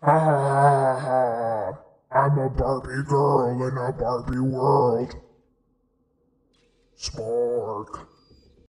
Ha ha ha ha. I'm a Barbie girl in a Barbie world. Spark.